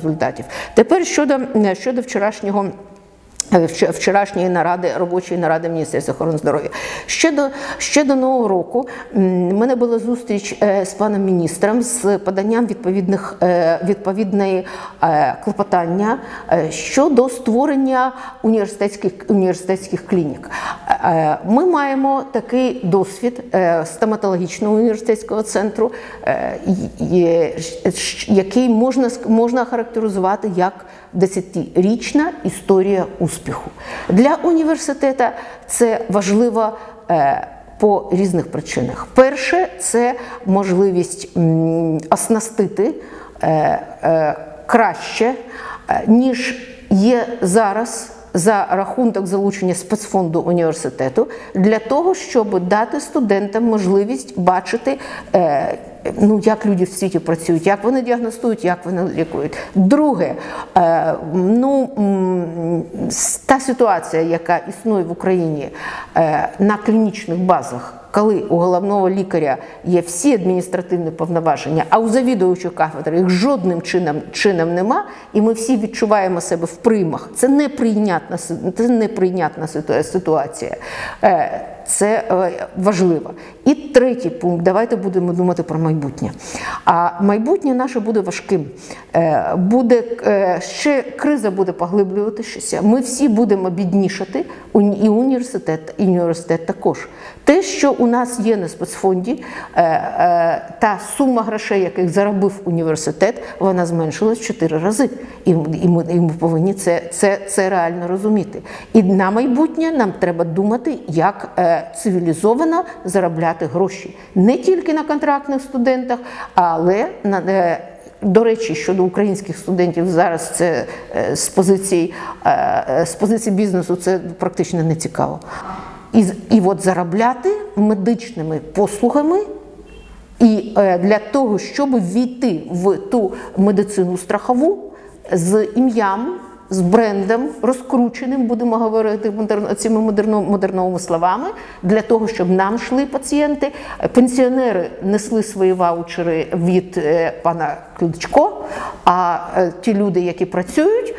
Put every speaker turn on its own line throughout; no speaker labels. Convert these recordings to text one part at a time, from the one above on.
результатів. Тепер щодо вчорашньої наради, робочої наради Міністерства охорони здоров'я. Ще до Нового року в мене була зустріч з паном міністром з поданням відповідної клопотання щодо створення університетських клінік. Ми маємо такий досвід стоматологічного університетського центру, який можна характеризувати як 10-річна історія успіху. Для університету це важливо по різних причинах. Перше – це можливість оснастити краще, ніж є зараз, за рахунок залучення спецфонду університету, для того, щоб дати студентам можливість бачити, як люди в світі працюють, як вони діагностують, як вони лікують. Друге, та ситуація, яка існує в Україні на клінічних базах, коли у головного лікаря є всі адміністративні повноваження, а у завідувачів кафедри їх жодним чином нема, і ми всі відчуваємо себе в приймах. Це неприйнятна ситуація. Це важливо. І третій пункт. Давайте будемо думати про майбутнє. А майбутнє наше буде важким. Ще криза буде поглиблюватися. Ми всі будемо біднішати, і університет також. Те, що у нас є на спецфонді, та сума грошей, яких заробив університет, вона зменшилась в 4 рази. І ми повинні це реально розуміти. І на майбутнє нам треба думати, як цивілізовано заробляти гроші. Не тільки на контрактних студентах, але до речі, щодо українських студентів зараз це з позиції бізнесу це практично не цікаво. І от заробляти медичними послугами і для того, щоб ввійти в ту медицину страхову з ім'ям, з брендом, розкрученим, будемо говорити цими модерновими словами, для того, щоб нам йшли пацієнти. Пенсіонери несли свої ваучери від пана Кличко, а ті люди, які працюють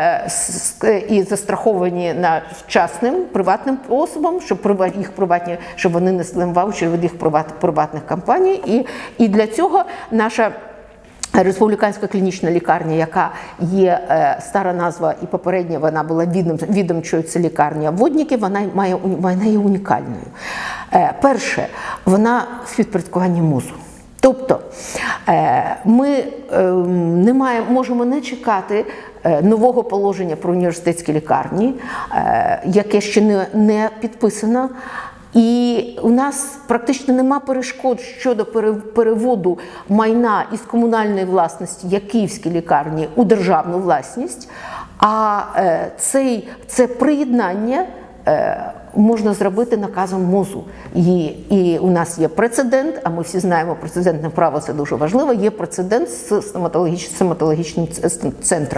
і застраховані на частним, приватним особам, щоб вони несли ваучери від їх приватних компаній. І для цього наша Республіканська клінічна лікарня, яка є стара назва і попередня, вона була відомчою, це лікарня Водніків, вона є унікальною. Перше, вона в підпорядкуванні МОЗу. Тобто ми можемо не чекати нового положення про університетські лікарні, яке ще не підписано. І у нас практично нема перешкод щодо переводу майна із комунальної власності, як київські лікарні, у державну власність. А це приєднання можна зробити наказом МОЗу. І у нас є прецедент, а ми всі знаємо, прецедентне право – це дуже важливо, є прецедент з стоматологічним центром.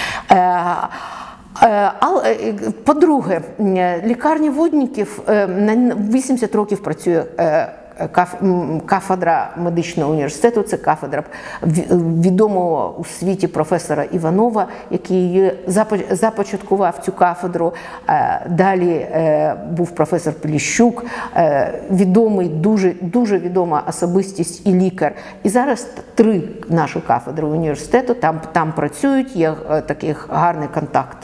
По-друге, лікарня Водніків 80 років працює кафедра медичного університету, це кафедра відомого у світі професора Іванова, який започаткував цю кафедру. Далі був професор Поліщук, відомий, дуже відома особистість і лікар. І зараз 3 наші кафедри університету там працюють, є такий гарний контакт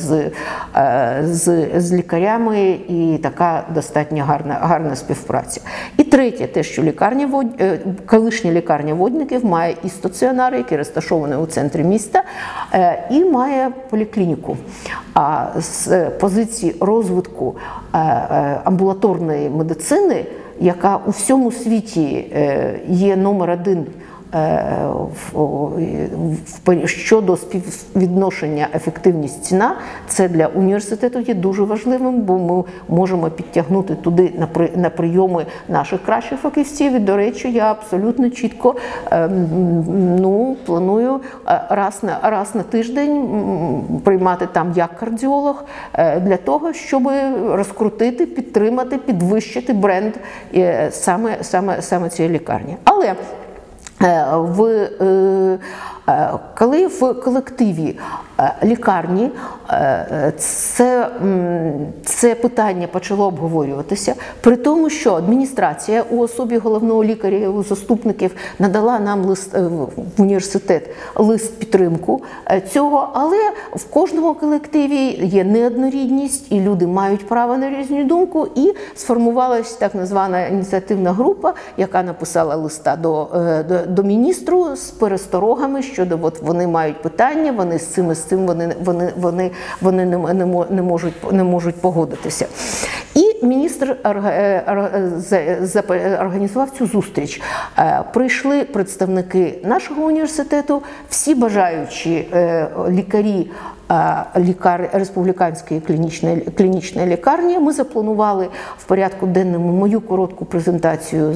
з лікарями і така достатньо гарна співпраця. І третє, те, що колишня лікарня Водників має і стаціонар, який розташований у центрі міста, і має поліклініку. А з позиції розвитку амбулаторної медицини, яка у всьому світі є номер 1 щодо співвідношення ефективність-ціна, це для університету є дуже важливим, бо ми можемо підтягнути туди на прийоми наших кращих фахівців. І, до речі, я абсолютно чітко планую раз на тиждень приймати там як кардіолог, для того, щоб розкрутити, підтримати, підвищити бренд саме цієї лікарні. Але Коли в колективі лікарні це питання почало обговорюватися, при тому, що адміністрація у особі головного лікаря і заступників надала нам в університет лист підтримку цього, але в кожному колективі є неоднорідність, і люди мають право на різну думку, і сформувалася так звана ініціативна група, яка написала листа до міністру з пересторогами щодо вони мають питання, вони з цим вони не можуть погодитися. І міністр організував цю зустріч. Прийшли представники нашого університету, всі бажаючі лікарі республіканської клінічної лікарні. Ми запланували в порядку денному мою коротку презентацію,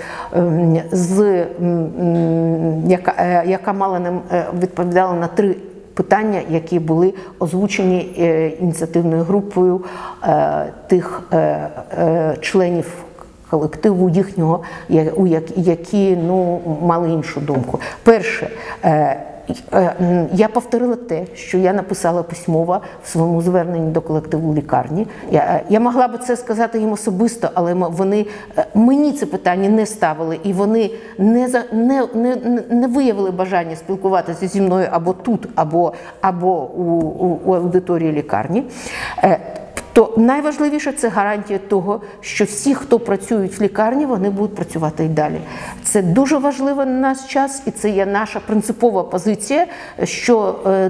яка мала нам відповідала на 3 питання, які були озвучені ініціативною групою тих членів колективу їхнього, які мали іншу думку. Перше, я повторила те, що я написала письмово в своєму зверненні до колективу лікарні. Я могла б це сказати їм особисто, але мені це питання не ставили, і вони не виявили бажання спілкуватися зі мною або тут, або у аудиторії лікарні. То найважливіше – це гарантія того, що всі, хто працюють в лікарні, вони будуть працювати і далі. Це дуже важливо на наш час, і це є наша принципова позиція, що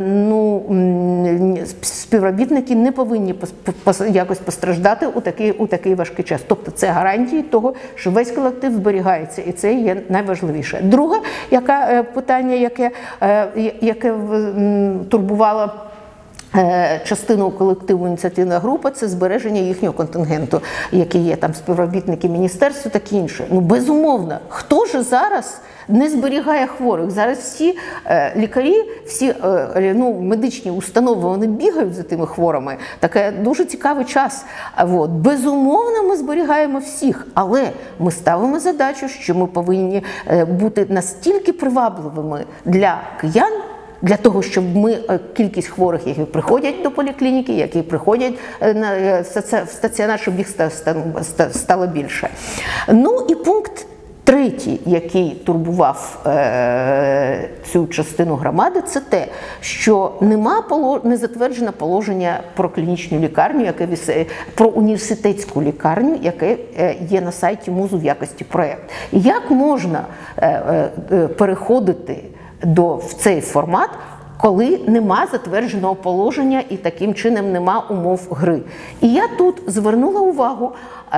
співробітники не повинні якось постраждати у такий важкий час. Тобто це гарантія того, що весь колектив зберігається, і це є найважливіше. Друге питання, яке турбувало частину колективу ініціативна група, це збереження їхнього контингенту, які є там співробітники міністерства, таке інше. Безумовно, хто ж зараз не зберігає хворих? Зараз всі лікарі, всі медичні установи, вони бігають за тими хворими. Такий дуже цікавий час. Безумовно, ми зберігаємо всіх, але ми ставимо задачу, що ми повинні бути настільки привабливими для киян, для того, щоб кількість хворих, які приходять до поліклініки, які приходять в стаціонар, щоб їх стало більше. І пункт 3, який турбував цю частину громади, це те, що не затверджено положення про клінічну лікарню, про університетську лікарню, яке є на сайті МУЗу в якості проєкту. Як можна переходити в цей формат, коли нема затвердженого положення і таким чином нема умов гри? І я тут звернула увагу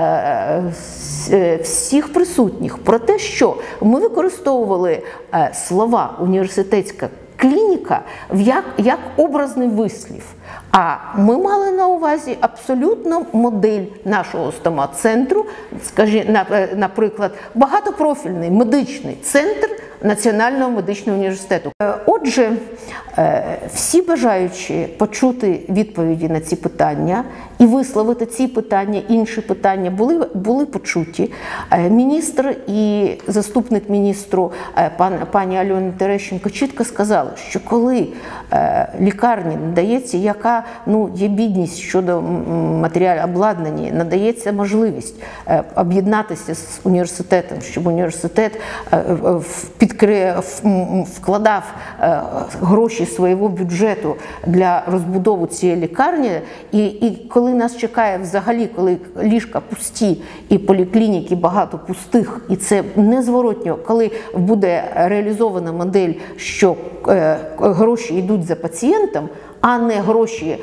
всіх присутніх про те, що ми використовували слова «університетська клініка» як образний вислів. А ми мали на увазі абсолютно модель нашого стомат-центру, наприклад, багатопрофільний медичний центр Національного медичного університету. Отже, всі бажаючі почути відповіді на ці питання і висловити ці питання, інші питання були почуті. Міністр і заступник міністру пані Альона Терещенко чітко сказали, що коли лікарні надається, яка є бідність щодо матеріалів обладнання, надається можливість об'єднатися з університетом, щоб університет вкладав гроші свого бюджету для розбудови цієї лікарні, і коли нас чекає взагалі, коли ліжка пусті і поліклініки багато пустих, і це незворотньо, коли буде реалізована модель, що гроші йдуть за пацієнтом, а не гроші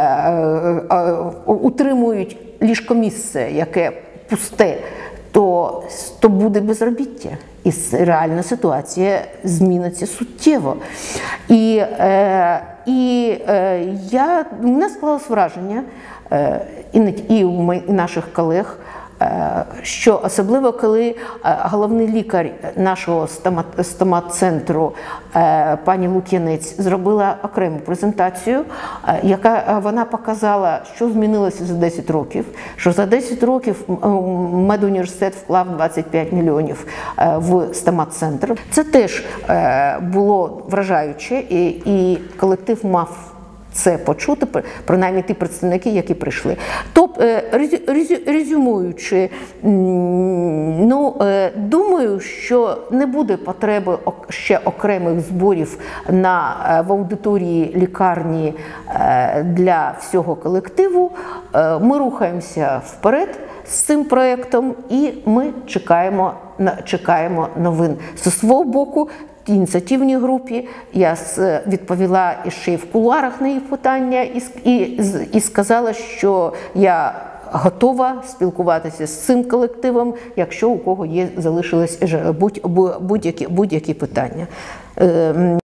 утримують ліжкомісце, яке пусте, то буде безробіття. І реальна ситуація зміниться суттєво. І в мене склалось враження, і у наших колег, що особливо коли головний лікар нашого стомат-центру пані Лук'янець зробила окрему презентацію, яка вона показала, що змінилося за 10 років, що за 10 років медуніверситет вклав 25 мільйонів в стомат-центр. Це теж було вражаюче, і колектив мав це почути, принаймні ті представники, які прийшли. Тобто, резюмуючи, думаю, що не буде потреби ще окремих зборів в аудиторії лікарні для всього колективу. Ми рухаємося вперед з цим проєктом і ми чекаємо новин. Зі свого боку, ініціативній групі я відповіла ще й в кулуарах на їх питання і сказала, що я готова спілкуватися з цим колективом, якщо у кого залишились будь-які питання.